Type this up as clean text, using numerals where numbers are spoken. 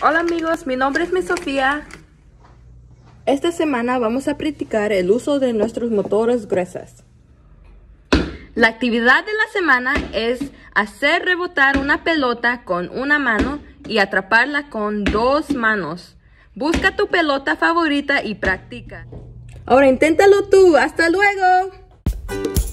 Hola amigos, mi nombre es Miss Sofía. Esta semana vamos a practicar el uso de nuestros motores gruesos. La actividad de la semana es hacer rebotar una pelota con una mano y atraparla con 2 manos. Busca tu pelota favorita y practica. Ahora inténtalo tú. ¡Hasta luego!